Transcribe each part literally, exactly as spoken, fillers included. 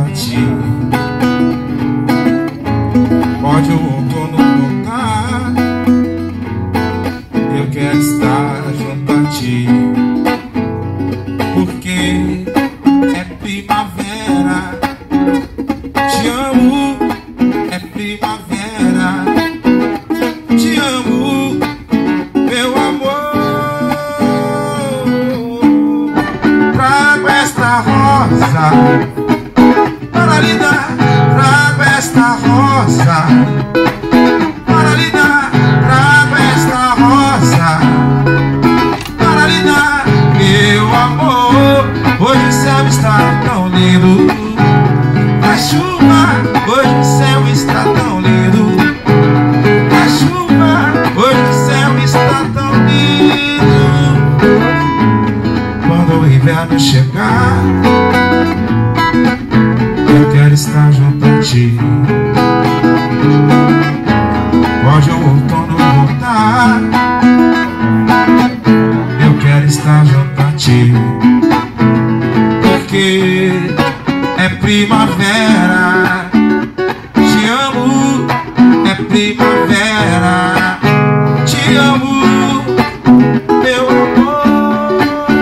ti. Pode o outono voltar, eu quero estar junto a ti, porque é primavera. Te amo, é primavera. Te amo, meu amor. Trago esta rosa para lhe dar, trago esta rosa para lhe dar, trago esta rosa para lhe dar, meu amor. Hoje o céu está tão lindo, a chuva, hoje o céu está tão lindo, a chuva, hoje o céu está tão lindo. Quando o inverno chegar, eu quero estar junto a ti. Pode o outono voltar, eu quero estar junto a ti, porque é primavera. Te amo, é primavera. Te amo, meu amor.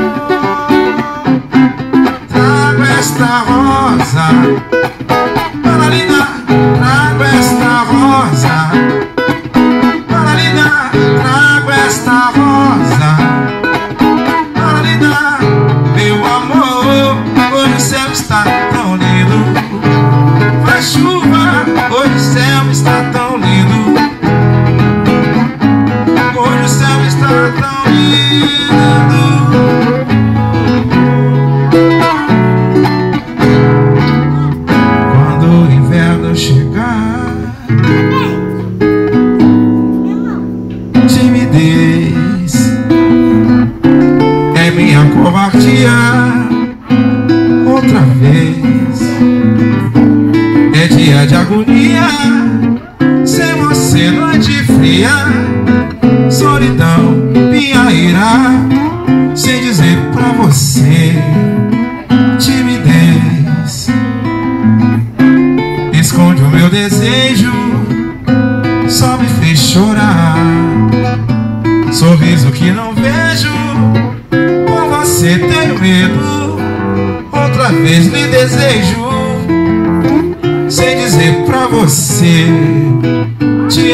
Trago esta rosa para lhe dar, trago esta rosa para lhe dar, trago esta rosa para lhe dar, meu amor. Hoje o céu está tão lindo, faz chuva, hoje o céu está tão lindo, hoje o céu está tão lindo. Quando o inverno chegar, timidez é minha covardia. Outra vez é dia de agonia, sem você noite fria, solidão, minha ira, sem dizer pra você. Timidez esconde o meu desejo, só me fez chorar. Sorriso que não vejo, com você tenho medo. Outra vez lhe desejo, sem dizer pra você. Te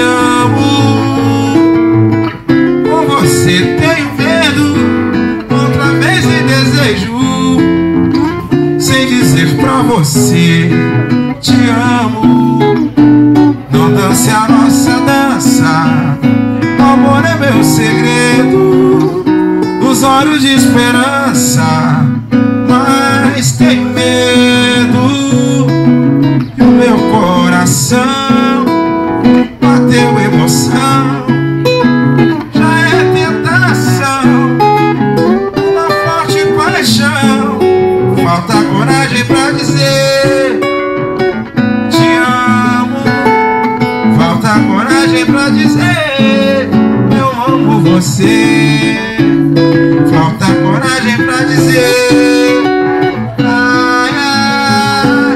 amo, com você tenho medo. Outra vez lhe desejo, sem dizer pra você. Te amo. Não dance a nossa dança, o amor é meu segredo, nos olhos de esperança, mas tem medo. E o meu coração bateu emoção, já é tentação, uma forte paixão. Falta coragem pra dizer te amo, falta coragem pra dizer eu amo você. Falta coragem pra dizer ai, ai,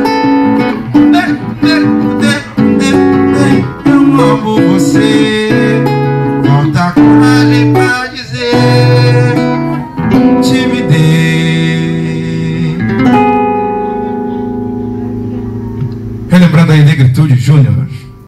eu amo você. Falta coragem pra dizer timidez. Relembrando aí Negritude Júnior.